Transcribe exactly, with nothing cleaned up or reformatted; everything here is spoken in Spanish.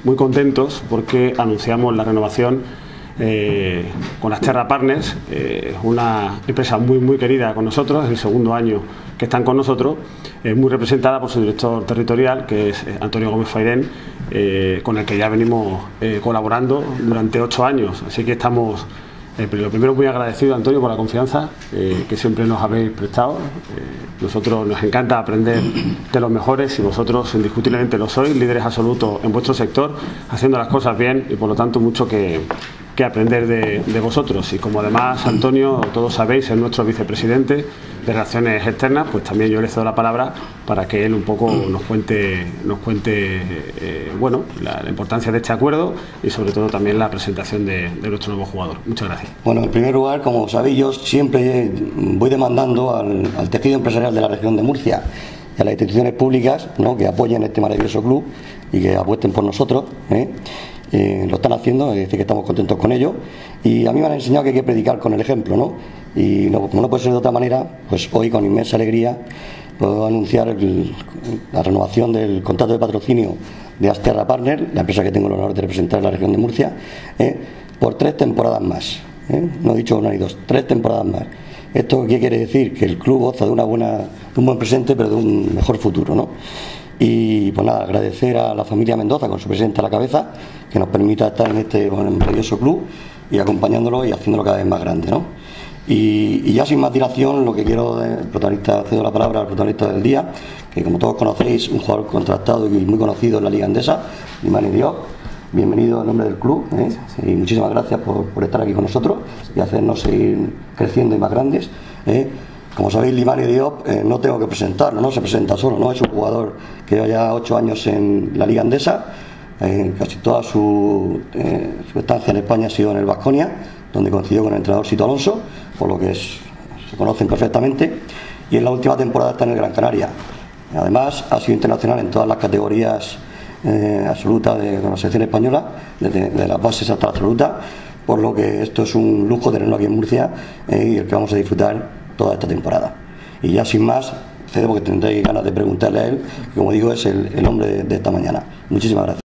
muy contentos porque anunciamos la renovación eh, con Asterra Partners, eh, una empresa muy muy querida con nosotros, es el segundo año que están con nosotros, eh, muy representada por su director territorial, que es Antonio Gómez Fairén, eh, con el que ya venimos eh, colaborando durante ocho años, así que estamos... Eh, lo primero, muy agradecido, Antonio, por la confianza eh, que siempre nos habéis prestado. Eh, nosotros nos encanta aprender de los mejores y vosotros indiscutiblemente lo sois, líderes absolutos en vuestro sector, haciendo las cosas bien y por lo tanto mucho que, que aprender de, de vosotros. Y como además, Antonio, todos sabéis, es nuestro vicepresidente de Relaciones Externas, pues también yo le cedo la palabra para que él un poco nos cuente, nos cuente eh, bueno, la, la importancia de este acuerdo y sobre todo también la presentación de, de nuestro nuevo jugador. Muchas gracias. Bueno, en primer lugar, como sabéis, yo siempre voy demandando al, al tejido empresarial de la región de Murcia y a las instituciones públicas, ¿no?, que apoyen este maravilloso club y que apuesten por nosotros, ¿eh? Eh, lo están haciendo, es decir, que estamos contentos con ello, y a mí me han enseñado que hay que predicar con el ejemplo, ¿no? Y no, como no puede ser de otra manera, pues hoy con inmensa alegría puedo anunciar el, la renovación del contrato de patrocinio de Asterra Partners, la empresa que tengo el honor de representar en la región de Murcia, ¿eh?, por tres temporadas más, ¿eh? No he dicho una ni dos, tres temporadas más. ¿Esto qué quiere decir? Que el club goza de, una buena, de un buen presente, pero de un mejor futuro, ¿no? Y pues nada, agradecer a la familia Mendoza con su presidente a la cabeza, que nos permita estar en este maravilloso club y acompañándolo y haciéndolo cada vez más grande, ¿no? Y, y ya sin más dilación, lo que quiero, el protagonista, cedo la palabra al protagonista del día, que como todos conocéis, un jugador contrastado y muy conocido en la Liga Endesa, Limani Diop. Bienvenido en nombre del club, ¿eh? Y muchísimas gracias por, por estar aquí con nosotros y hacernos seguir creciendo y más grandes, ¿eh? Como sabéis, Limani Diop, eh, no tengo que presentarlo, no se presenta solo, ¿no? Es un jugador que lleva ya ocho años en la Liga Endesa, eh, casi toda su, eh, su estancia en España ha sido en el Baskonia, donde coincidió con el entrenador Sito Alonso, por lo que es, se conocen perfectamente, y en la última temporada está en el Gran Canaria. Además, ha sido internacional en todas las categorías eh, absolutas de, de la selección española, desde de las bases hasta la absoluta, por lo que esto es un lujo tenerlo aquí en Murcia, eh, y el que vamos a disfrutar toda esta temporada. Y ya sin más, cedo porque tendréis ganas de preguntarle a él, que como digo es el, el hombre de, de esta mañana. Muchísimas gracias.